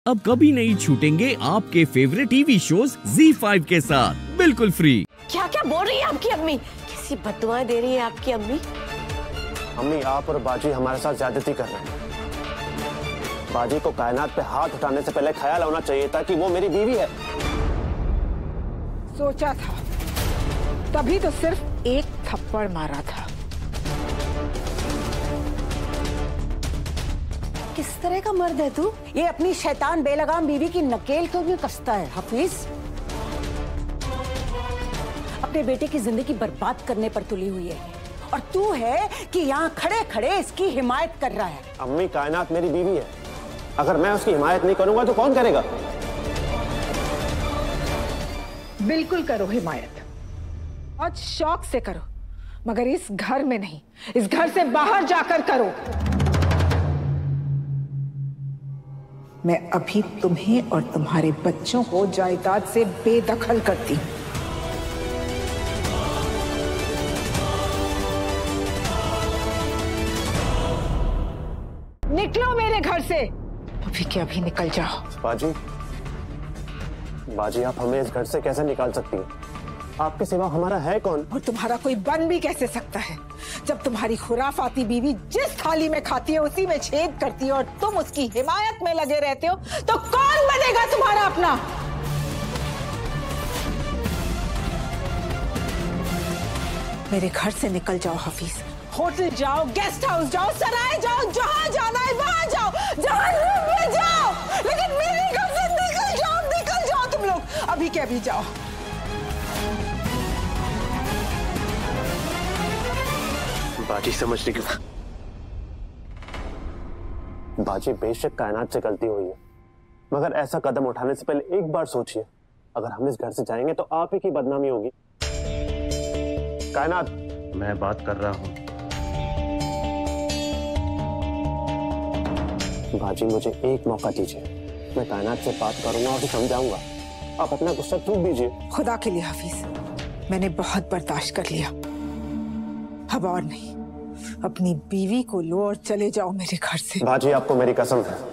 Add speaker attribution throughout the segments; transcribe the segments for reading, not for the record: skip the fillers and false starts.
Speaker 1: अब कभी नहीं छूटेंगे आपके फेवरेट टीवी शोज ZEE5 के साथ बिल्कुल फ्री।
Speaker 2: क्या क्या बोल रही है आपकी अम्मी? कैसी बददुआएं दे रही है आपकी अम्मी?
Speaker 3: अम्मी, आप और बाजी हमारे साथ ज्यादती कर रहे हैं। बाजी को कायनात पे हाथ उठाने से पहले ख्याल होना चाहिए था कि वो मेरी बीवी है।
Speaker 4: सोचा था, तभी तो सिर्फ एक थप्पड़ मारा था।
Speaker 2: किस तरह का मर्द है तू?
Speaker 5: ये अपनी शैतान बेलगाम बीवी की नकेल क्यों नहीं कसता है हफीज? अपने बेटे की जिंदगी बर्बाद करने पर तुली हुई है और तू है कि यहाँ खड़े खड़े इसकी हिमायत कर रहा है।
Speaker 3: अम्मी, कायनात मेरी बीवी है। अगर मैं उसकी हिमायत नहीं करूंगा तो कौन करेगा?
Speaker 4: बिल्कुल करो हिमायत, आज शौक से करो, मगर इस घर में नहीं, इस घर से बाहर जाकर करो। मैं अभी तुम्हें और तुम्हारे बच्चों को जायदाद से बेदखल करती हूं। निकलो मेरे घर से, अभी के अभी निकल जाओ।
Speaker 3: बाजी, बाजी, आप हमें इस घर से कैसे निकाल सकती हैं? आपके सिवा हमारा है कौन?
Speaker 4: और तुम्हारा कोई बन भी कैसे सकता है, जब तुम्हारी खुराफाती बीवी जिस थाली में खाती है उसी में छेद करती है और तुम उसकी हिमायत में लगे रहते हो, तो कौन बनेगा तुम्हारा अपना? मेरे घर से निकल जाओ हफीज। होटल जाओ, गेस्ट हाउस जाओ, सराय जाओ, जहां जाना है वहां जाओ, जहां में जाओ, लेकिन मेरे घर से निकल जाओ तुम लोग, अभी के अभी जाओ।
Speaker 3: बाजी समझने की बाजी, बेशक कायनात से गलती हुई है, मगर ऐसा कदम उठाने से पहले एक बार सोचिए, अगर हम इस घर से जाएंगे तो आप ही की बदनामी होगी। कायनात, मैं बात कर रहा हूं। बाजी, मुझे एक मौका दीजिए, मैं कायनात से बात करूंगा और समझाऊंगा। आप अपना गुस्सा चूक दीजिए।
Speaker 4: खुदा के लिए हफीज, मैंने बहुत बर्दाश्त कर लिया, अब और नहीं। अपनी बीवी को लो और चले जाओ मेरे घर से।
Speaker 3: बाजी, आपको मेरी कसम है,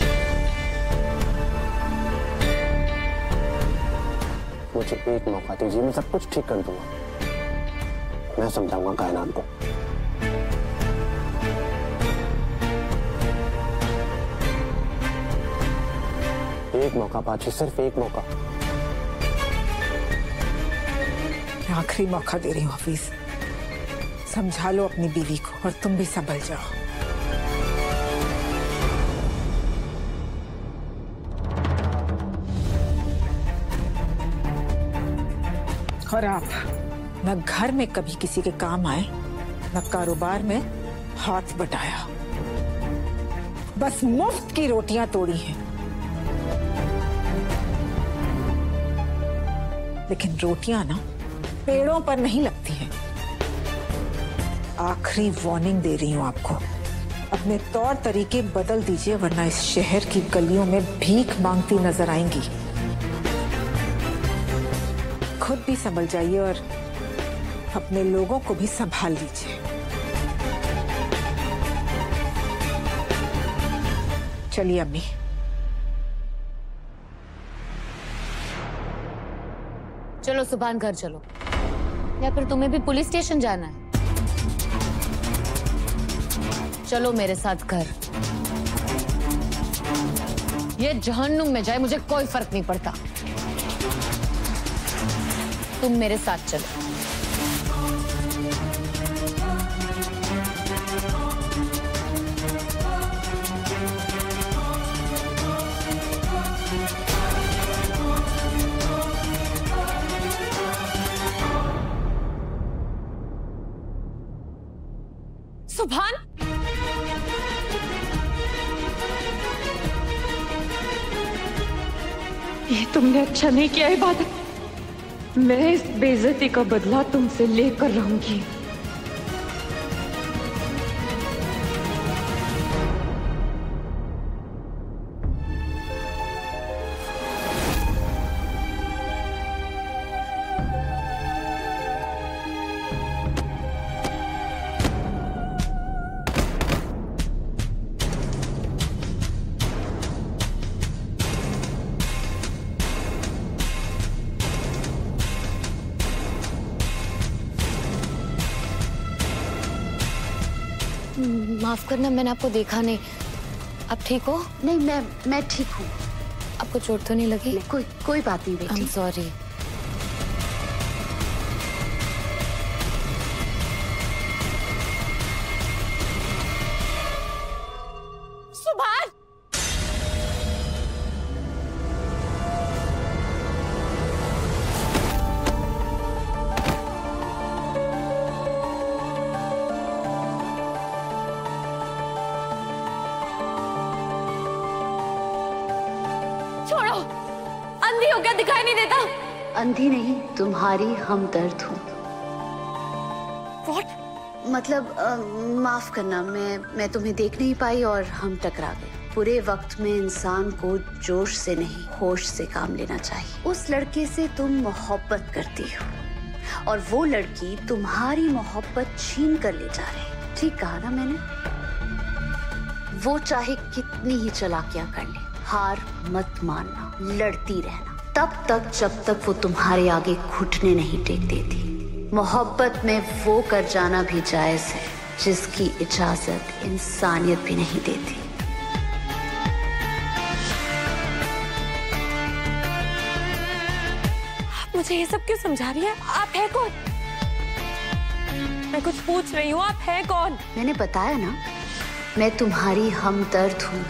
Speaker 3: मुझे एक मौका दीजिए, मैं सब कुछ ठीक कर दूंगा। मैं समझाऊंगा कायनात को। एक मौका बाजी, सिर्फ एक मौका।
Speaker 4: आखिरी मौका दे रही हूँ हफीज, समझा लो अपनी बीवी को और तुम भी संभल जाओ। और आप न घर में कभी किसी के काम आए, न कारोबार में हाथ बटाया, बस मुफ्त की रोटियां तोड़ी हैं। लेकिन रोटियां ना पेड़ों पर नहीं लगती हैं। आखिरी वार्निंग दे रही हूं आपको, अपने तौर तरीके बदल दीजिए, वरना इस शहर की गलियों में भीख मांगती नजर आएंगी। खुद भी संभल जाइए और अपने लोगों को भी संभाल लीजिए। चलिए अम्मी।
Speaker 6: चलो सुभान घर चलो, या फिर तुम्हें भी पुलिस स्टेशन जाना है? चलो मेरे साथ घर। ये जहन्नुम में जाए मुझे कोई फर्क नहीं पड़ता, तुम मेरे साथ चलो। सुभान,
Speaker 7: ये तुमने अच्छा नहीं किया इबादत। मैं इस बेइज्जती का बदला तुमसे लेकर रहूंगी।
Speaker 6: माफ करना, मैंने आपको देखा नहीं। आप ठीक हो?
Speaker 8: नहीं, मैं ठीक हूँ।
Speaker 6: आपको चोट तो नहीं लगी?
Speaker 8: कोई बात नहीं बेटी।
Speaker 6: I'm sorry।
Speaker 2: सुभान!
Speaker 6: छोड़ो, अंधी हो क्या, दिखाई नहीं देता?
Speaker 8: अंधी नहीं, तुम्हारी हमदर्द हूँ।
Speaker 2: What?
Speaker 8: मतलब माफ करना, मैं तुम्हें देख नहीं पाई और हम टकरा गए। बुरे वक्त में इंसान को जोश से नहीं, होश से काम लेना चाहिए। उस लड़के से तुम मोहब्बत करती हो और वो लड़की तुम्हारी मोहब्बत छीन कर ले जा रही। ठीक कहा ना मैंने? वो चाहे कितनी ही चालाकियां कर ले, हार मत मानना, लड़ती रहना, तब तक जब तक वो तुम्हारे आगे घुटने नहीं टेक देती। मोहब्बत में वो कर जाना भी जायज है जिसकी इजाजत इंसानियत भी नहीं देती।
Speaker 2: आप मुझे ये सब क्यों समझा रही है? आप है कौन? मैं कुछ पूछ रही हूँ, आप है कौन?
Speaker 8: मैंने बताया ना, मैं तुम्हारी हमदर्द हूँ।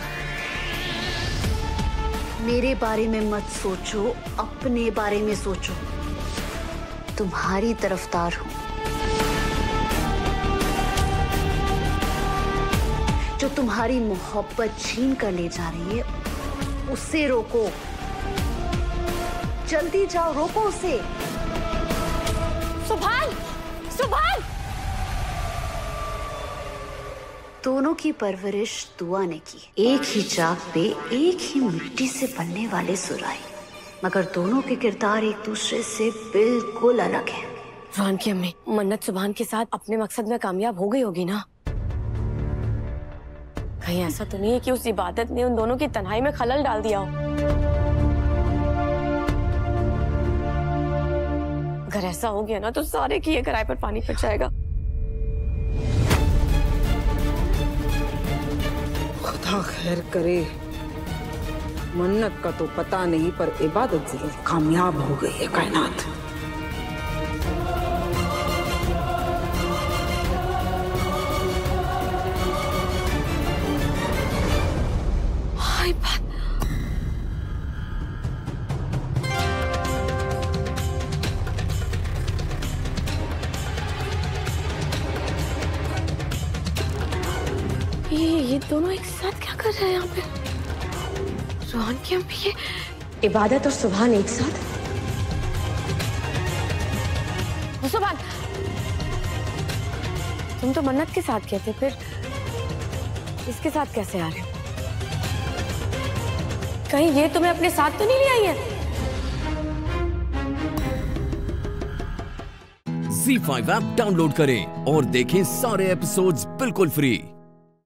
Speaker 8: मेरे बारे में मत सोचो, अपने बारे में सोचो। तुम्हारी तरफदार हूं। जो तुम्हारी मोहब्बत छीन कर ले जा रही है, उसे रोको। जल्दी जाओ, रोको उसे।
Speaker 2: सुभान! सुभान!
Speaker 8: दोनों की परवरिश दुआ ने की। एक ही चाक पे एक ही मिट्टी से बनने वाले सुराही, मगर दोनों के किरदार एक दूसरे से बिल्कुल अलग हैं।
Speaker 2: रोहन की अम्मी, मन्नत सुभान के साथ अपने मकसद में कामयाब हो गई होगी ना? कहीं ऐसा तो नहीं है कि उस इबादत ने उन दोनों की तन्हाई में खलल डाल दिया हो? अगर ऐसा हो गया ना तो सारे किए किराए पर पानी फिर जाएगा।
Speaker 4: खुदा खैर करे। मन्नत का तो पता नहीं, पर इबादत जरूर कामयाब हो गई है कायनात।
Speaker 2: हाय बात। ये दोनों एक साथ क्या कर रहे हैं यहाँ पे? रोहन की अम्मी, ये इबादत और सुभान एक साथ? सुभान, तुम तो मन्नत के साथ गए थे, फिर इसके साथ कैसे आ रहे हो? कहीं ये तुम्हें अपने साथ तो नहीं ले आई है?
Speaker 1: ZEE5 ऐप डाउनलोड करें और देखें सारे एपिसोड्स बिल्कुल फ्री।